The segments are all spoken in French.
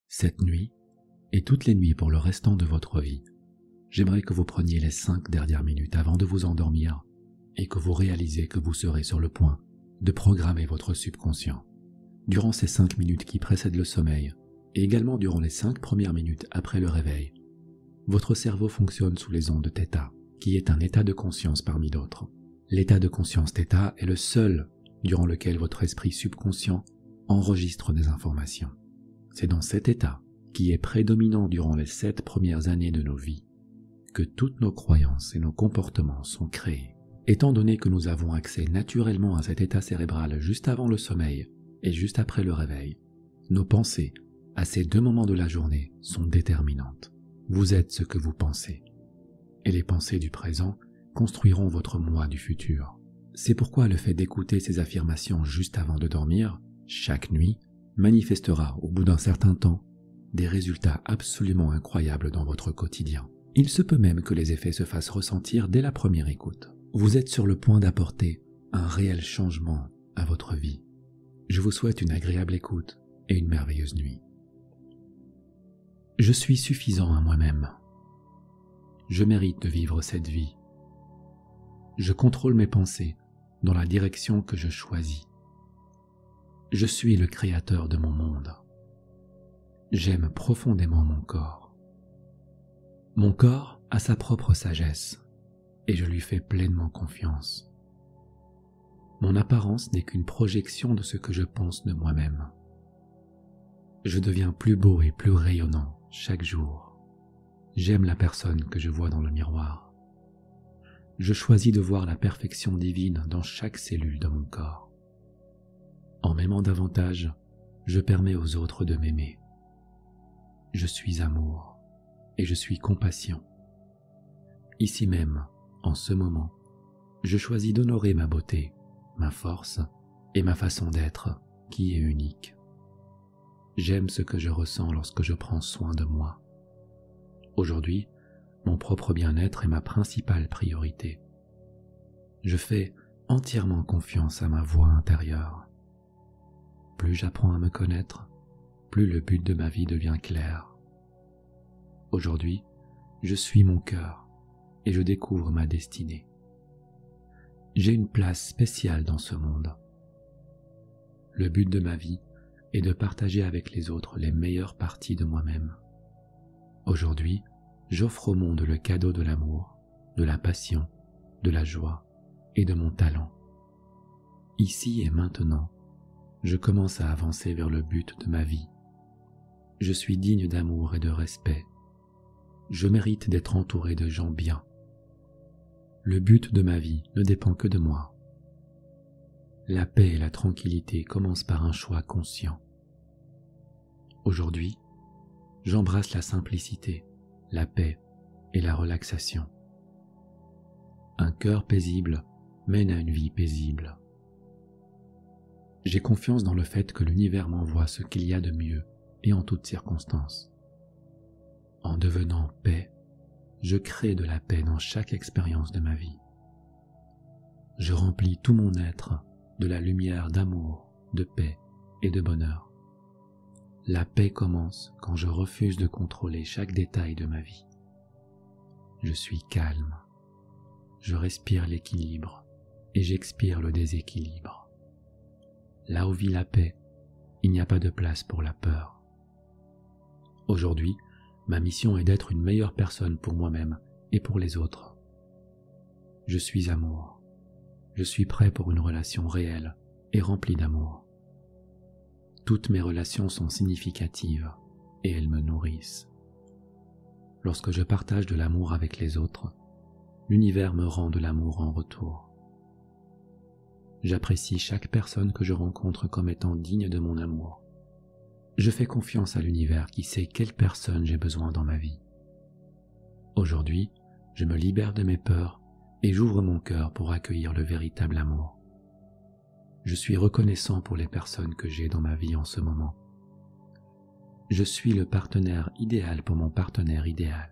Cette nuit, et toutes les nuits pour le restant de votre vie, j'aimerais que vous preniez les 5 dernières minutes avant de vous endormir et que vous réalisez que vous serez sur le point de programmer votre subconscient. Durant ces 5 minutes qui précèdent le sommeil, et également durant les 5 premières minutes après le réveil, votre cerveau fonctionne sous les ondes θ, qui est un état de conscience parmi d'autres. L'état de conscience θ est le seul durant lequel votre esprit subconscient enregistre des informations. C'est dans cet état, qui est prédominant durant les 7 premières années de nos vies, que toutes nos croyances et nos comportements sont créés. Étant donné que nous avons accès naturellement à cet état cérébral juste avant le sommeil et juste après le réveil, nos pensées, à ces 2 moments de la journée, sont déterminantes. Vous êtes ce que vous pensez. Et les pensées du présent construiront votre moi du futur. C'est pourquoi le fait d'écouter ces affirmations juste avant de dormir, chaque nuit, manifestera au bout d'un certain temps des résultats absolument incroyables dans votre quotidien. Il se peut même que les effets se fassent ressentir dès la première écoute. Vous êtes sur le point d'apporter un réel changement à votre vie. Je vous souhaite une agréable écoute et une merveilleuse nuit. Je suis suffisant à moi-même. Je mérite de vivre cette vie. Je contrôle mes pensées dans la direction que je choisis. Je suis le créateur de mon monde. J'aime profondément mon corps. Mon corps a sa propre sagesse et je lui fais pleinement confiance. Mon apparence n'est qu'une projection de ce que je pense de moi-même. Je deviens plus beau et plus rayonnant chaque jour. J'aime la personne que je vois dans le miroir. Je choisis de voir la perfection divine dans chaque cellule de mon corps. En m'aimant davantage, je permets aux autres de m'aimer. Je suis amour et je suis compassion. Ici même, en ce moment, je choisis d'honorer ma beauté, ma force et ma façon d'être qui est unique. J'aime ce que je ressens lorsque je prends soin de moi. Aujourd'hui, mon propre bien-être est ma principale priorité. Je fais entièrement confiance à ma voix intérieure. Plus j'apprends à me connaître, plus le but de ma vie devient clair. Aujourd'hui, je suis mon cœur et je découvre ma destinée. J'ai une place spéciale dans ce monde. Le but de ma vie est de partager avec les autres les meilleures parties de moi-même. Aujourd'hui, j'offre au monde le cadeau de l'amour, de la passion, de la joie et de mon talent. Ici et maintenant, je commence à avancer vers le but de ma vie. Je suis digne d'amour et de respect. Je mérite d'être entouré de gens bien. Le but de ma vie ne dépend que de moi. La paix et la tranquillité commencent par un choix conscient. Aujourd'hui, j'embrasse la simplicité, la paix et la relaxation. Un cœur paisible mène à une vie paisible. J'ai confiance dans le fait que l'univers m'envoie ce qu'il y a de mieux et en toutes circonstances. En devenant paix, je crée de la paix dans chaque expérience de ma vie. Je remplis tout mon être de la lumière d'amour, de paix et de bonheur. La paix commence quand je refuse de contrôler chaque détail de ma vie. Je suis calme. Je respire l'équilibre et j'expire le déséquilibre. Là où vit la paix, il n'y a pas de place pour la peur. Aujourd'hui, ma mission est d'être une meilleure personne pour moi-même et pour les autres. Je suis amour. Je suis prêt pour une relation réelle et remplie d'amour. Toutes mes relations sont significatives et elles me nourrissent. Lorsque je partage de l'amour avec les autres, l'univers me rend de l'amour en retour. J'apprécie chaque personne que je rencontre comme étant digne de mon amour. Je fais confiance à l'univers qui sait quelle personne j'ai besoin dans ma vie. Aujourd'hui, je me libère de mes peurs et j'ouvre mon cœur pour accueillir le véritable amour. Je suis reconnaissant pour les personnes que j'ai dans ma vie en ce moment. Je suis le partenaire idéal pour mon partenaire idéal.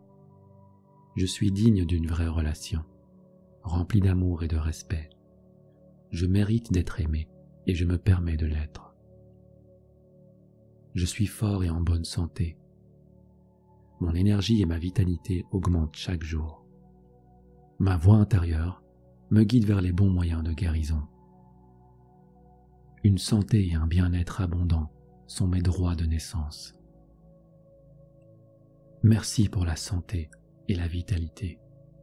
Je suis digne d'une vraie relation, remplie d'amour et de respect. Je mérite d'être aimé et je me permets de l'être. Je suis fort et en bonne santé. Mon énergie et ma vitalité augmentent chaque jour. Ma voix intérieure me guide vers les bons moyens de guérison. Une santé et un bien-être abondants sont mes droits de naissance. Merci pour la santé et la vitalité.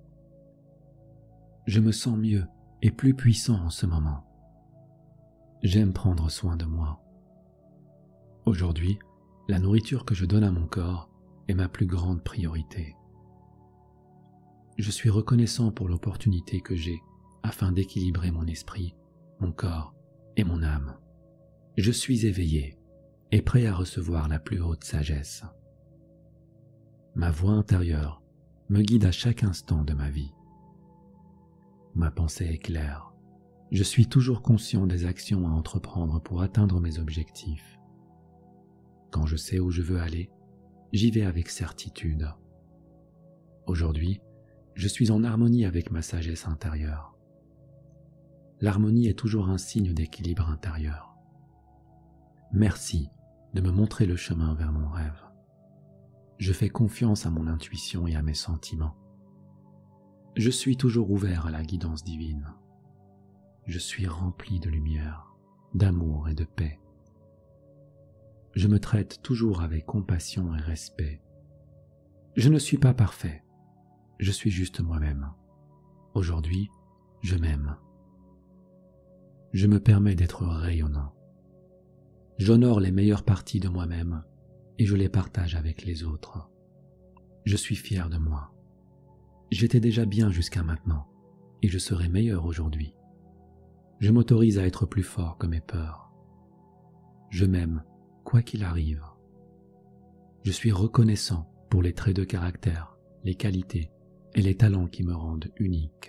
Je me sens mieux et plus puissant en ce moment. J'aime prendre soin de moi. Aujourd'hui, la nourriture que je donne à mon corps est ma plus grande priorité. Je suis reconnaissant pour l'opportunité que j'ai afin d'équilibrer mon esprit, mon corps et mon âme. Je suis éveillé et prêt à recevoir la plus haute sagesse. Ma voix intérieure me guide à chaque instant de ma vie. Ma pensée est claire. Je suis toujours conscient des actions à entreprendre pour atteindre mes objectifs. Quand je sais où je veux aller, j'y vais avec certitude. Aujourd'hui, je suis en harmonie avec ma sagesse intérieure. L'harmonie est toujours un signe d'équilibre intérieur. Merci de me montrer le chemin vers mon rêve. Je fais confiance à mon intuition et à mes sentiments. Je suis toujours ouvert à la guidance divine. Je suis rempli de lumière, d'amour et de paix. Je me traite toujours avec compassion et respect. Je ne suis pas parfait. Je suis juste moi-même. Aujourd'hui, je m'aime. Je me permets d'être rayonnant. J'honore les meilleures parties de moi-même et je les partage avec les autres. Je suis fier de moi. J'étais déjà bien jusqu'à maintenant et je serai meilleur aujourd'hui. Je m'autorise à être plus fort que mes peurs. Je m'aime, quoi qu'il arrive. Je suis reconnaissant pour les traits de caractère, les qualités et les talents qui me rendent unique.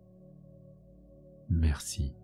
Merci.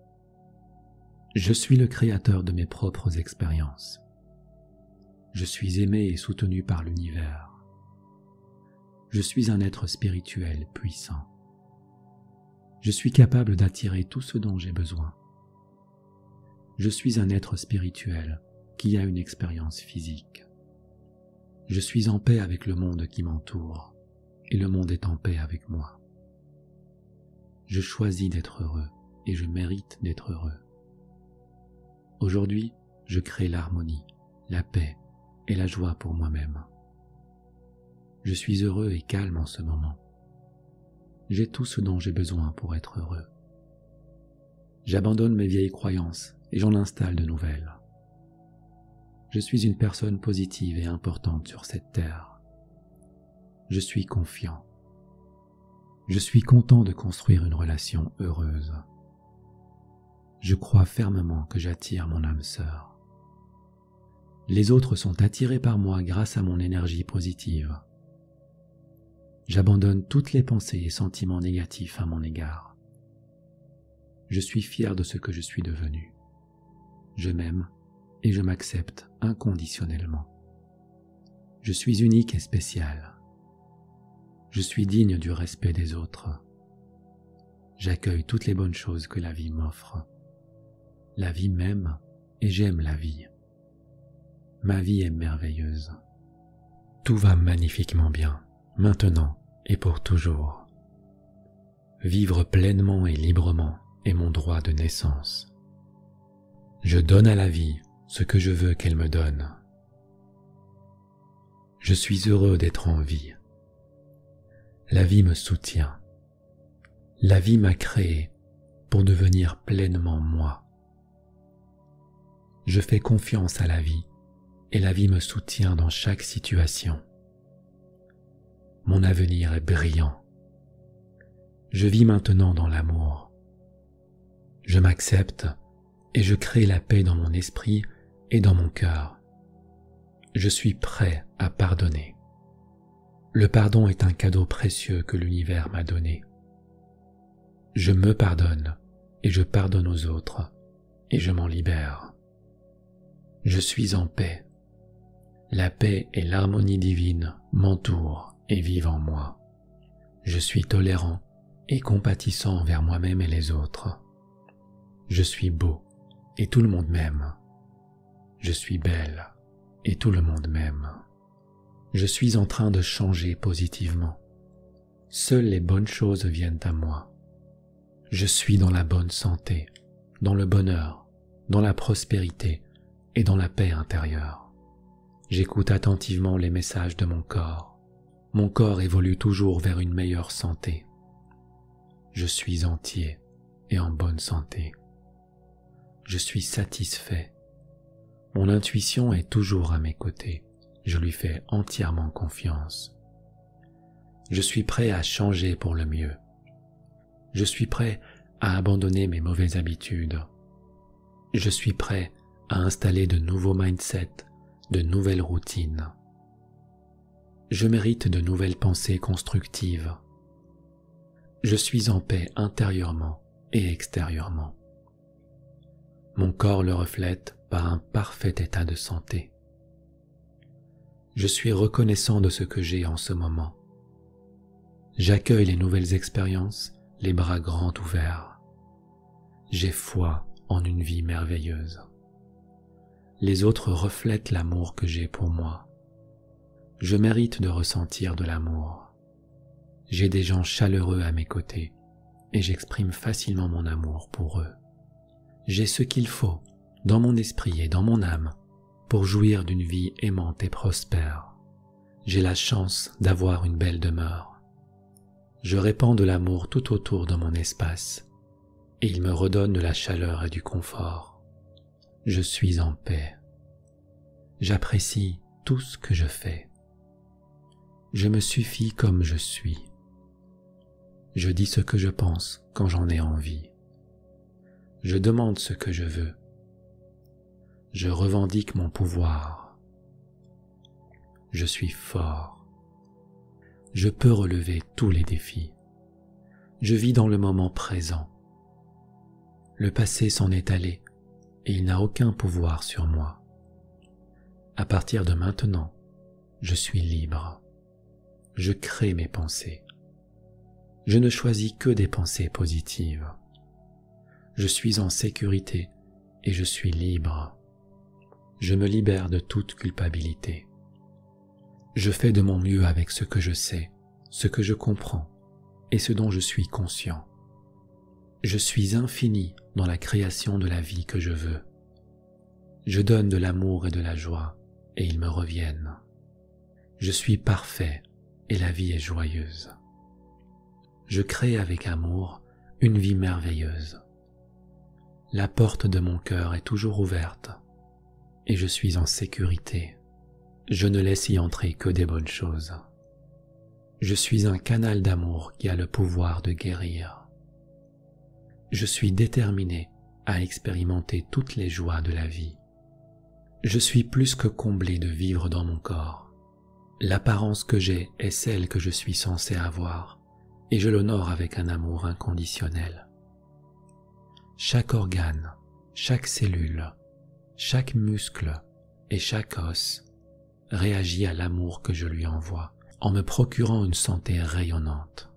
Je suis le créateur de mes propres expériences. Je suis aimé et soutenu par l'univers. Je suis un être spirituel puissant. Je suis capable d'attirer tout ce dont j'ai besoin. Je suis un être spirituel qui a une expérience physique. Je suis en paix avec le monde qui m'entoure et le monde est en paix avec moi. Je choisis d'être heureux et je mérite d'être heureux. Aujourd'hui, je crée l'harmonie, la paix et la joie pour moi-même. Je suis heureux et calme en ce moment. J'ai tout ce dont j'ai besoin pour être heureux. J'abandonne mes vieilles croyances et j'en installe de nouvelles. Je suis une personne positive et importante sur cette terre. Je suis confiant. Je suis content de construire une relation heureuse. Je crois fermement que j'attire mon âme sœur. Les autres sont attirés par moi grâce à mon énergie positive. J'abandonne toutes les pensées et sentiments négatifs à mon égard. Je suis fier de ce que je suis devenu. Je m'aime et je m'accepte inconditionnellement. Je suis unique et spécial. Je suis digne du respect des autres. J'accueille toutes les bonnes choses que la vie m'offre. La vie m'aime et j'aime la vie. Ma vie est merveilleuse. Tout va magnifiquement bien, maintenant et pour toujours. Vivre pleinement et librement est mon droit de naissance. Je donne à la vie ce que je veux qu'elle me donne. Je suis heureux d'être en vie. La vie me soutient. La vie m'a créé pour devenir pleinement moi. Je fais confiance à la vie et la vie me soutient dans chaque situation. Mon avenir est brillant. Je vis maintenant dans l'amour. Je m'accepte et je crée la paix dans mon esprit et dans mon cœur. Je suis prêt à pardonner. Le pardon est un cadeau précieux que l'univers m'a donné. Je me pardonne et je pardonne aux autres et je m'en libère. Je suis en paix. La paix et l'harmonie divine m'entourent et vivent en moi. Je suis tolérant et compatissant envers moi-même et les autres. Je suis beau et tout le monde m'aime. Je suis belle et tout le monde m'aime. Je suis en train de changer positivement. Seules les bonnes choses viennent à moi. Je suis dans la bonne santé, dans le bonheur, dans la prospérité et dans la paix intérieure. J'écoute attentivement les messages de mon corps. Mon corps évolue toujours vers une meilleure santé. Je suis entier et en bonne santé. Je suis satisfait. Mon intuition est toujours à mes côtés. Je lui fais entièrement confiance. Je suis prêt à changer pour le mieux. Je suis prêt à abandonner mes mauvaises habitudes. Je suis prêt à installer de nouveaux mindsets, de nouvelles routines. Je mérite de nouvelles pensées constructives. Je suis en paix intérieurement et extérieurement. Mon corps le reflète par un parfait état de santé. Je suis reconnaissant de ce que j'ai en ce moment. J'accueille les nouvelles expériences, les bras grands ouverts. J'ai foi en une vie merveilleuse. Les autres reflètent l'amour que j'ai pour moi. Je mérite de ressentir de l'amour. J'ai des gens chaleureux à mes côtés et j'exprime facilement mon amour pour eux. J'ai ce qu'il faut dans mon esprit et dans mon âme pour jouir d'une vie aimante et prospère. J'ai la chance d'avoir une belle demeure. Je répands de l'amour tout autour de mon espace et il me redonne de la chaleur et du confort. Je suis en paix. J'apprécie tout ce que je fais. Je me suffis comme je suis. Je dis ce que je pense quand j'en ai envie. Je demande ce que je veux. Je revendique mon pouvoir. Je suis fort. Je peux relever tous les défis. Je vis dans le moment présent. Le passé s'en est allé et il n'a aucun pouvoir sur moi. À partir de maintenant, je suis libre. Je crée mes pensées. Je ne choisis que des pensées positives. Je suis en sécurité et je suis libre. Je me libère de toute culpabilité. Je fais de mon mieux avec ce que je sais, ce que je comprends et ce dont je suis conscient. Je suis infini dans la création de la vie que je veux. Je donne de l'amour et de la joie et ils me reviennent. Je suis parfait et la vie est joyeuse. Je crée avec amour une vie merveilleuse. La porte de mon cœur est toujours ouverte et je suis en sécurité. Je ne laisse y entrer que des bonnes choses. Je suis un canal d'amour qui a le pouvoir de guérir. Je suis déterminé à expérimenter toutes les joies de la vie. Je suis plus que comblé de vivre dans mon corps. L'apparence que j'ai est celle que je suis censé avoir et je l'honore avec un amour inconditionnel. Chaque organe, chaque cellule, chaque muscle et chaque os réagit à l'amour que je lui envoie en me procurant une santé rayonnante.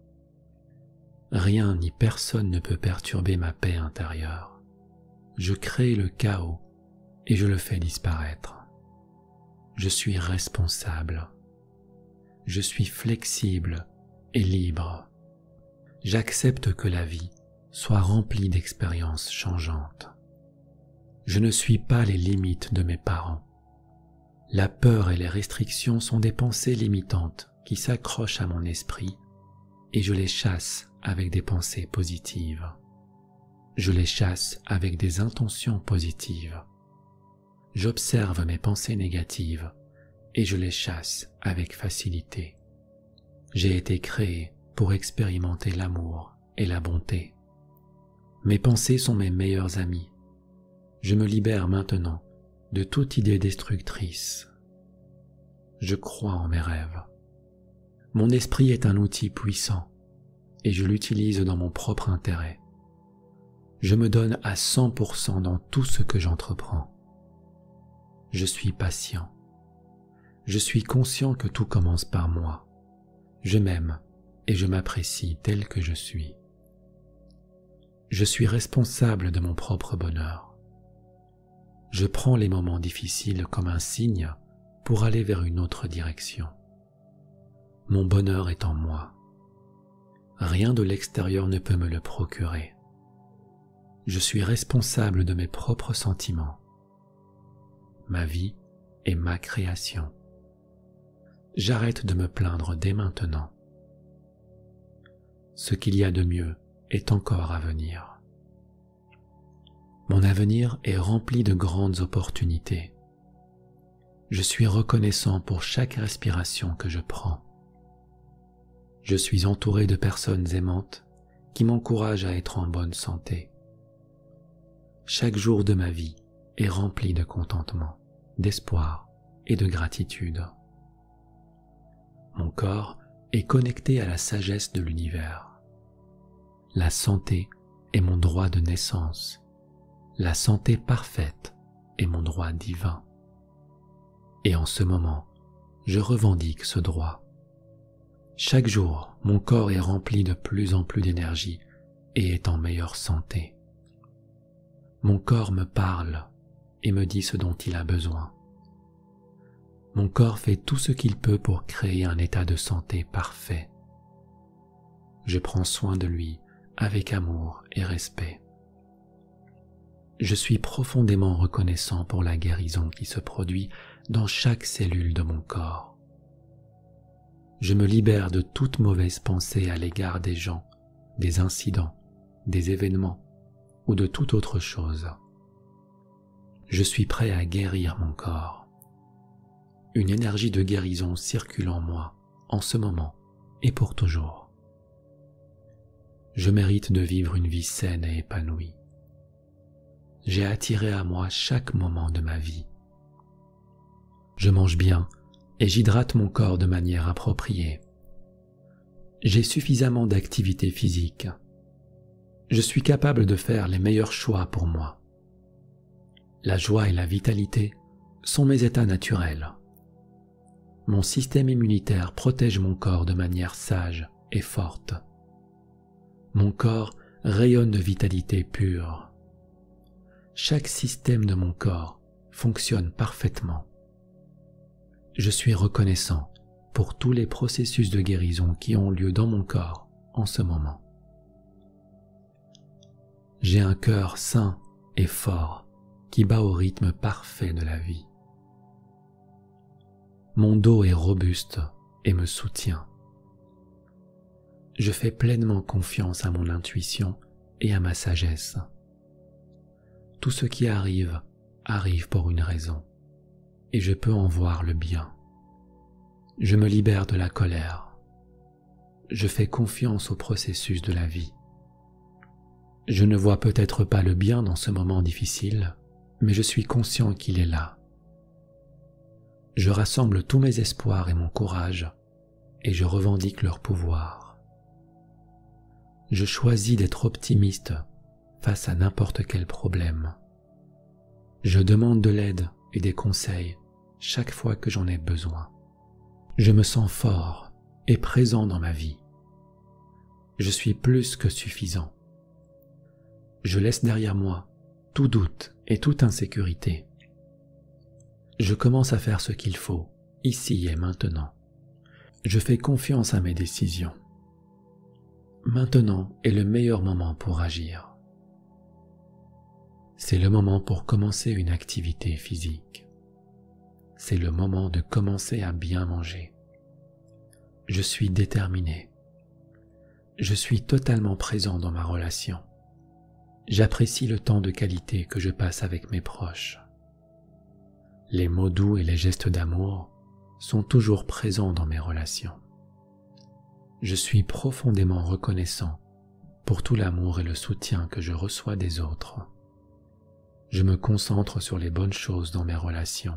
Rien ni personne ne peut perturber ma paix intérieure. Je crée le chaos et je le fais disparaître. Je suis responsable. Je suis flexible et libre. J'accepte que la vie soit remplie d'expériences changeantes. Je ne suis pas les limites de mes parents. La peur et les restrictions sont des pensées limitantes qui s'accrochent à mon esprit et je les chasse avec des pensées positives. Je les chasse avec des intentions positives. J'observe mes pensées négatives et je les chasse avec facilité. J'ai été créé pour expérimenter l'amour et la bonté. Mes pensées sont mes meilleurs amis. Je me libère maintenant de toute idée destructrice. Je crois en mes rêves. Mon esprit est un outil puissant et je l'utilise dans mon propre intérêt. Je me donne à 100% dans tout ce que j'entreprends. Je suis patient. Je suis conscient que tout commence par moi. Je m'aime et je m'apprécie tel que je suis. Je suis responsable de mon propre bonheur. Je prends les moments difficiles comme un signe pour aller vers une autre direction. Mon bonheur est en moi. Rien de l'extérieur ne peut me le procurer. Je suis responsable de mes propres sentiments. Ma vie est ma création. J'arrête de me plaindre dès maintenant. Ce qu'il y a de mieux est encore à venir. Mon avenir est rempli de grandes opportunités. Je suis reconnaissant pour chaque respiration que je prends. Je suis entouré de personnes aimantes qui m'encouragent à être en bonne santé. Chaque jour de ma vie est rempli de contentement, d'espoir et de gratitude. Mon corps est connecté à la sagesse de l'univers. La santé est mon droit de naissance. La santé parfaite est mon droit divin. Et en ce moment, je revendique ce droit. Chaque jour, mon corps est rempli de plus en plus d'énergie et est en meilleure santé. Mon corps me parle et me dit ce dont il a besoin. Mon corps fait tout ce qu'il peut pour créer un état de santé parfait. Je prends soin de lui avec amour et respect. Je suis profondément reconnaissant pour la guérison qui se produit dans chaque cellule de mon corps. Je me libère de toute mauvaise pensée à l'égard des gens, des incidents, des événements ou de toute autre chose. Je suis prêt à guérir mon corps. Une énergie de guérison circule en moi, en ce moment et pour toujours. Je mérite de vivre une vie saine et épanouie. J'ai attiré à moi chaque moment de ma vie. Je mange bien et j'hydrate mon corps de manière appropriée. J'ai suffisamment d'activité physique. Je suis capable de faire les meilleurs choix pour moi. La joie et la vitalité sont mes états naturels. Mon système immunitaire protège mon corps de manière sage et forte. Mon corps rayonne de vitalité pure. Chaque système de mon corps fonctionne parfaitement. Je suis reconnaissant pour tous les processus de guérison qui ont lieu dans mon corps en ce moment. J'ai un cœur sain et fort qui bat au rythme parfait de la vie. Mon dos est robuste et me soutient. Je fais pleinement confiance à mon intuition et à ma sagesse. Tout ce qui arrive, arrive pour une raison, et je peux en voir le bien. Je me libère de la colère. Je fais confiance au processus de la vie. Je ne vois peut-être pas le bien dans ce moment difficile, mais je suis conscient qu'il est là. Je rassemble tous mes espoirs et mon courage, et je revendique leur pouvoir. Je choisis d'être optimiste face à n'importe quel problème. Je demande de l'aide et des conseils chaque fois que j'en ai besoin. Je me sens fort et présent dans ma vie. Je suis plus que suffisant. Je laisse derrière moi tout doute et toute insécurité. Je commence à faire ce qu'il faut, ici et maintenant. Je fais confiance à mes décisions. Maintenant est le meilleur moment pour agir. C'est le moment pour commencer une activité physique. C'est le moment de commencer à bien manger. Je suis déterminé. Je suis totalement présent dans ma relation. J'apprécie le temps de qualité que je passe avec mes proches. Les mots doux et les gestes d'amour sont toujours présents dans mes relations. Je suis profondément reconnaissant pour tout l'amour et le soutien que je reçois des autres. Je me concentre sur les bonnes choses dans mes relations.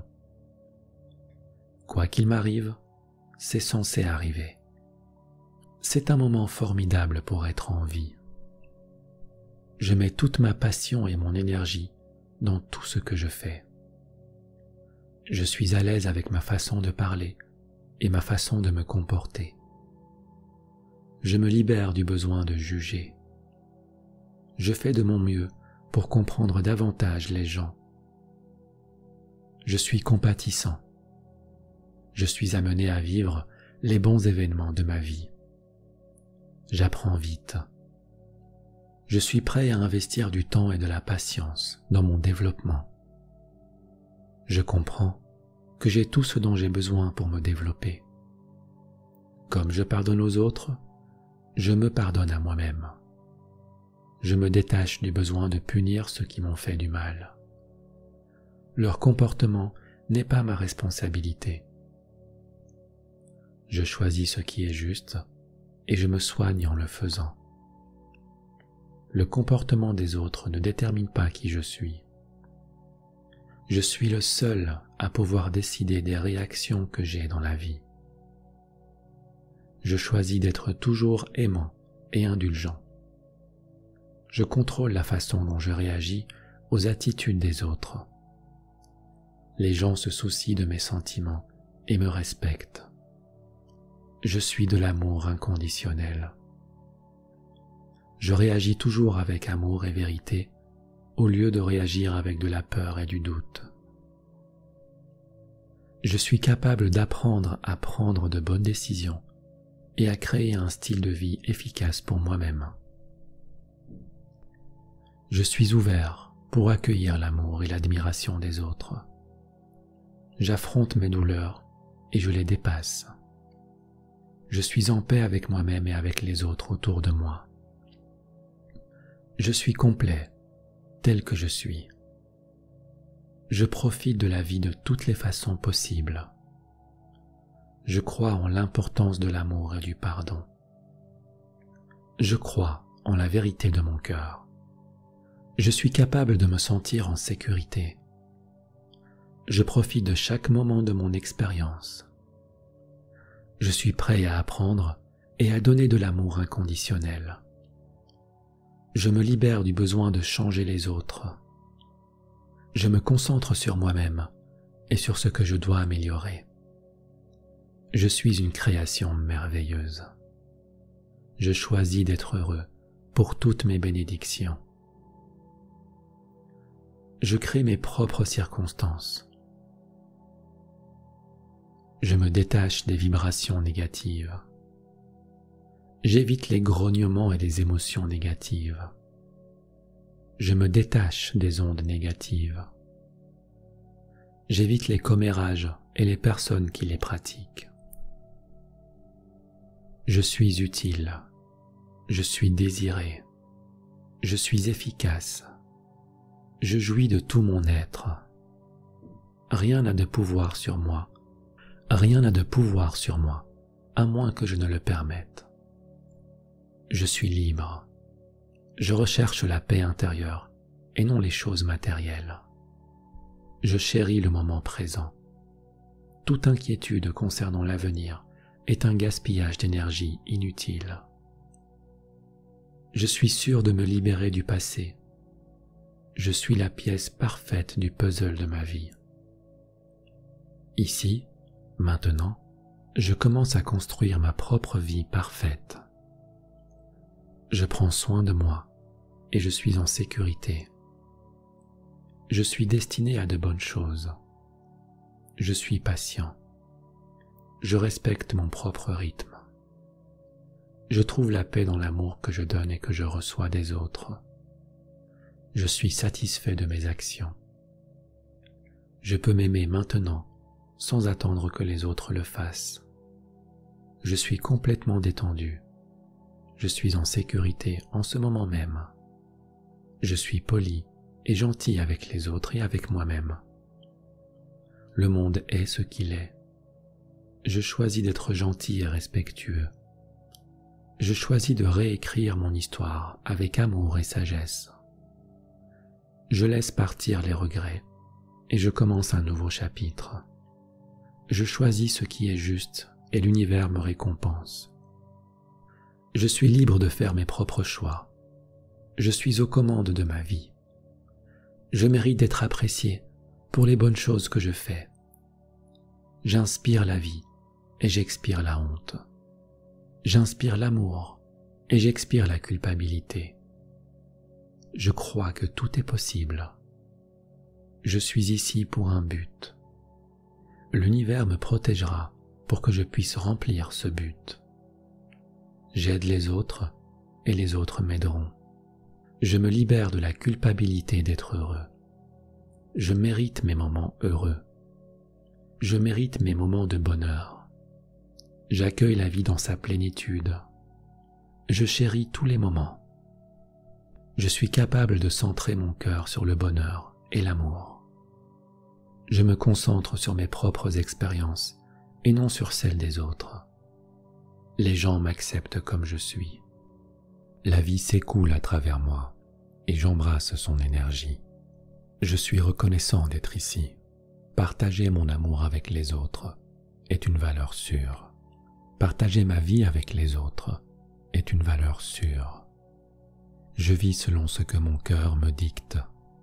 Quoi qu'il m'arrive, c'est censé arriver. C'est un moment formidable pour être en vie. Je mets toute ma passion et mon énergie dans tout ce que je fais. Je suis à l'aise avec ma façon de parler et ma façon de me comporter. Je me libère du besoin de juger. Je fais de mon mieux pour comprendre davantage les gens. Je suis compatissant. Je suis amené à vivre les bons événements de ma vie. J'apprends vite. Je suis prêt à investir du temps et de la patience dans mon développement. Je comprends que j'ai tout ce dont j'ai besoin pour me développer. Comme je pardonne aux autres, je me pardonne à moi-même. Je me détache du besoin de punir ceux qui m'ont fait du mal. Leur comportement n'est pas ma responsabilité. Je choisis ce qui est juste et je me soigne en le faisant. Le comportement des autres ne détermine pas qui je suis. Je suis le seul à pouvoir décider des réactions que j'ai dans la vie. Je choisis d'être toujours aimant et indulgent. Je contrôle la façon dont je réagis aux attitudes des autres. Les gens se soucient de mes sentiments et me respectent. Je suis de l'amour inconditionnel. Je réagis toujours avec amour et vérité, au lieu de réagir avec de la peur et du doute. Je suis capable d'apprendre à prendre de bonnes décisions et à créer un style de vie efficace pour moi-même. Je suis ouvert pour accueillir l'amour et l'admiration des autres. J'affronte mes douleurs et je les dépasse. Je suis en paix avec moi-même et avec les autres autour de moi. Je suis complet, tel que je suis. Je profite de la vie de toutes les façons possibles. Je crois en l'importance de l'amour et du pardon. Je crois en la vérité de mon cœur. Je suis capable de me sentir en sécurité. Je profite de chaque moment de mon expérience. Je suis prêt à apprendre et à donner de l'amour inconditionnel. Je me libère du besoin de changer les autres. Je me concentre sur moi-même et sur ce que je dois améliorer. Je suis une création merveilleuse. Je choisis d'être heureux pour toutes mes bénédictions. Je crée mes propres circonstances. Je me détache des vibrations négatives. J'évite les grognements et les émotions négatives. Je me détache des ondes négatives. J'évite les commérages et les personnes qui les pratiquent. Je suis utile. Je suis désiré. Je suis efficace. Je jouis de tout mon être. Rien n'a de pouvoir sur moi. Rien n'a de pouvoir sur moi, à moins que je ne le permette. Je suis libre. Je recherche la paix intérieure et non les choses matérielles. Je chéris le moment présent. Toute inquiétude concernant l'avenir est un gaspillage d'énergie inutile. Je suis sûr de me libérer du passé. Je suis la pièce parfaite du puzzle de ma vie. Ici, maintenant, je commence à construire ma propre vie parfaite. Je prends soin de moi et je suis en sécurité. Je suis destiné à de bonnes choses. Je suis patient. Je respecte mon propre rythme. Je trouve la paix dans l'amour que je donne et que je reçois des autres. Je suis satisfait de mes actions. Je peux m'aimer maintenant sans attendre que les autres le fassent. Je suis complètement détendu. Je suis en sécurité en ce moment même. Je suis poli et gentil avec les autres et avec moi-même. Le monde est ce qu'il est. Je choisis d'être gentil et respectueux. Je choisis de réécrire mon histoire avec amour et sagesse. Je laisse partir les regrets et je commence un nouveau chapitre. Je choisis ce qui est juste et l'univers me récompense. Je suis libre de faire mes propres choix. Je suis aux commandes de ma vie. Je mérite d'être apprécié pour les bonnes choses que je fais. J'inspire la vie et j'expire la honte. J'inspire l'amour et j'expire la culpabilité. Je crois que tout est possible. Je suis ici pour un but. L'univers me protégera pour que je puisse remplir ce but. J'aide les autres et les autres m'aideront. Je me libère de la culpabilité d'être heureux. Je mérite mes moments heureux. Je mérite mes moments de bonheur. J'accueille la vie dans sa plénitude. Je chéris tous les moments. Je suis capable de centrer mon cœur sur le bonheur et l'amour. Je me concentre sur mes propres expériences et non sur celles des autres. Les gens m'acceptent comme je suis. La vie s'écoule à travers moi et j'embrasse son énergie. Je suis reconnaissant d'être ici. Partager mon amour avec les autres est une valeur sûre. Partager ma vie avec les autres est une valeur sûre. Je vis selon ce que mon cœur me dicte.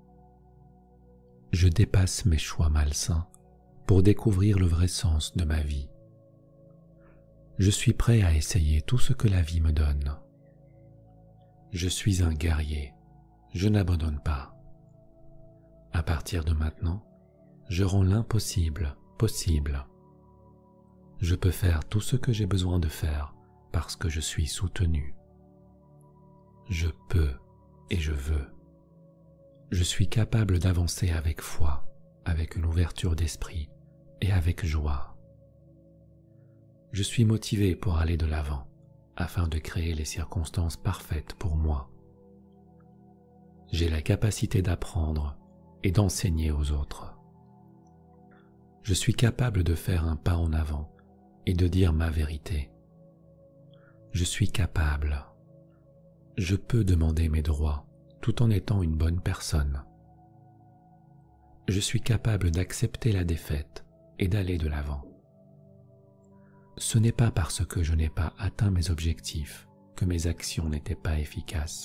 Je dépasse mes choix malsains pour découvrir le vrai sens de ma vie. Je suis prêt à essayer tout ce que la vie me donne. Je suis un guerrier, je n'abandonne pas. À partir de maintenant, je rends l'impossible possible. Je peux faire tout ce que j'ai besoin de faire parce que je suis soutenu. Je peux et je veux. Je suis capable d'avancer avec foi, avec une ouverture d'esprit et avec joie. Je suis motivé pour aller de l'avant afin de créer les circonstances parfaites pour moi. J'ai la capacité d'apprendre et d'enseigner aux autres. Je suis capable de faire un pas en avant et de dire ma vérité. Je suis capable. Je peux demander mes droits tout en étant une bonne personne. Je suis capable d'accepter la défaite et d'aller de l'avant. Ce n'est pas parce que je n'ai pas atteint mes objectifs que mes actions n'étaient pas efficaces.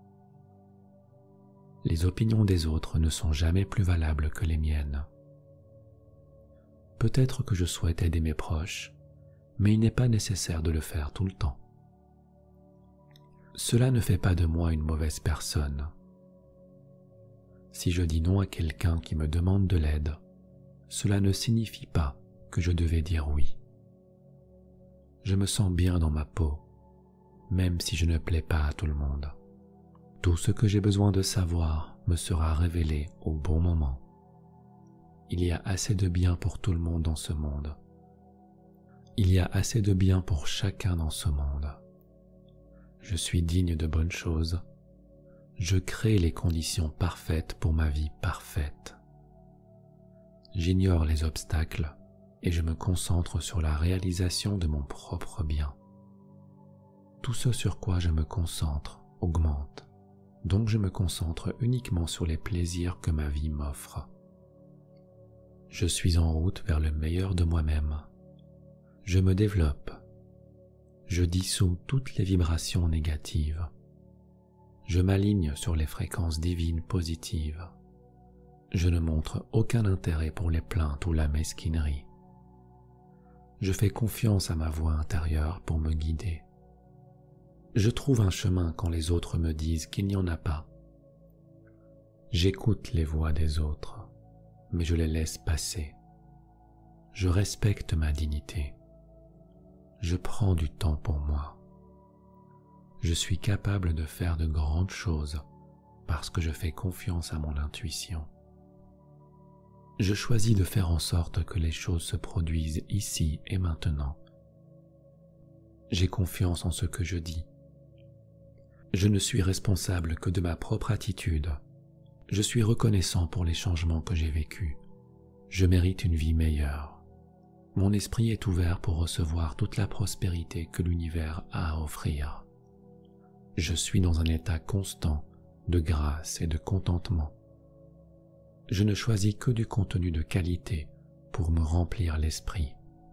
Les opinions des autres ne sont jamais plus valables que les miennes. Peut-être que je souhaite aider mes proches, mais il n'est pas nécessaire de le faire tout le temps. Cela ne fait pas de moi une mauvaise personne. Si je dis non à quelqu'un qui me demande de l'aide, cela ne signifie pas que je devais dire oui. Je me sens bien dans ma peau, même si je ne plais pas à tout le monde. Tout ce que j'ai besoin de savoir me sera révélé au bon moment. Il y a assez de bien pour tout le monde dans ce monde. Il y a assez de bien pour chacun dans ce monde. Je suis digne de bonnes choses. Je crée les conditions parfaites pour ma vie parfaite. J'ignore les obstacles et je me concentre sur la réalisation de mon propre bien. Tout ce sur quoi je me concentre augmente, donc je me concentre uniquement sur les plaisirs que ma vie m'offre. Je suis en route vers le meilleur de moi-même. Je me développe. Je dissous toutes les vibrations négatives. Je m'aligne sur les fréquences divines positives. Je ne montre aucun intérêt pour les plaintes ou la mesquinerie. Je fais confiance à ma voix intérieure pour me guider. Je trouve un chemin quand les autres me disent qu'il n'y en a pas. J'écoute les voix des autres, mais je les laisse passer. Je respecte ma dignité. Je prends du temps pour moi. Je suis capable de faire de grandes choses parce que je fais confiance à mon intuition. Je choisis de faire en sorte que les choses se produisent ici et maintenant. J'ai confiance en ce que je dis. Je ne suis responsable que de ma propre attitude. Je suis reconnaissant pour les changements que j'ai vécus. Je mérite une vie meilleure. Mon esprit est ouvert pour recevoir toute la prospérité que l'univers a à offrir. Je suis dans un état constant de grâce et de contentement. Je ne choisis que du contenu de qualité pour me remplir l'esprit.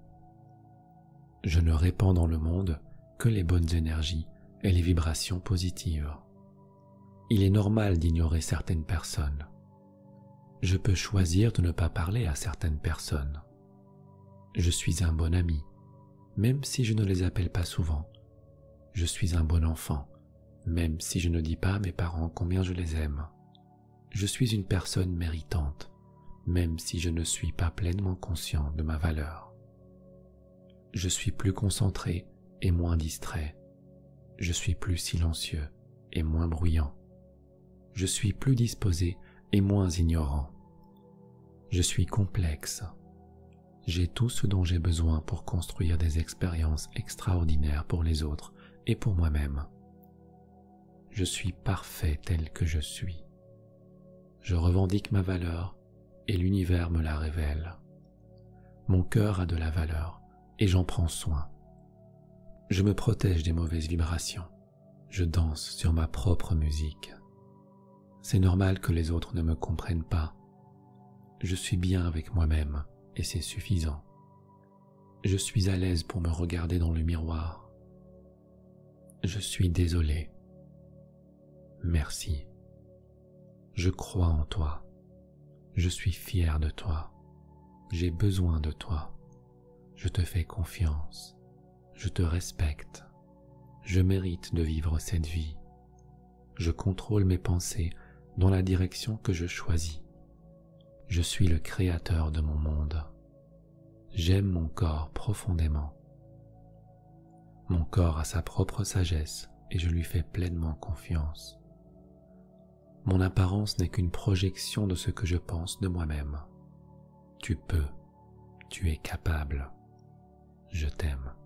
Je ne répands dans le monde que les bonnes énergies et les vibrations positives. Il est normal d'ignorer certaines personnes. Je peux choisir de ne pas parler à certaines personnes. Je suis un bon ami, même si je ne les appelle pas souvent. Je suis un bon enfant, même si je ne dis pas à mes parents combien je les aime. Je suis une personne méritante, même si je ne suis pas pleinement conscient de ma valeur. Je suis plus concentré et moins distrait. Je suis plus silencieux et moins bruyant. Je suis plus disposé et moins ignorant. Je suis complexe. J'ai tout ce dont j'ai besoin pour construire des expériences extraordinaires pour les autres et pour moi-même. Je suis parfait tel que je suis. Je revendique ma valeur et l'univers me la révèle. Mon cœur a de la valeur et j'en prends soin. Je me protège des mauvaises vibrations. Je danse sur ma propre musique. C'est normal que les autres ne me comprennent pas. Je suis bien avec moi-même et c'est suffisant. Je suis à l'aise pour me regarder dans le miroir. Je suis désolé. Merci. Je crois en toi. Je suis fier de toi. J'ai besoin de toi. Je te fais confiance. Je te respecte. Je mérite de vivre cette vie. Je contrôle mes pensées dans la direction que je choisis. Je suis le créateur de mon monde. J'aime mon corps profondément. Mon corps a sa propre sagesse et je lui fais pleinement confiance. Mon apparence n'est qu'une projection de ce que je pense de moi-même. Tu peux, tu es capable. Je t'aime.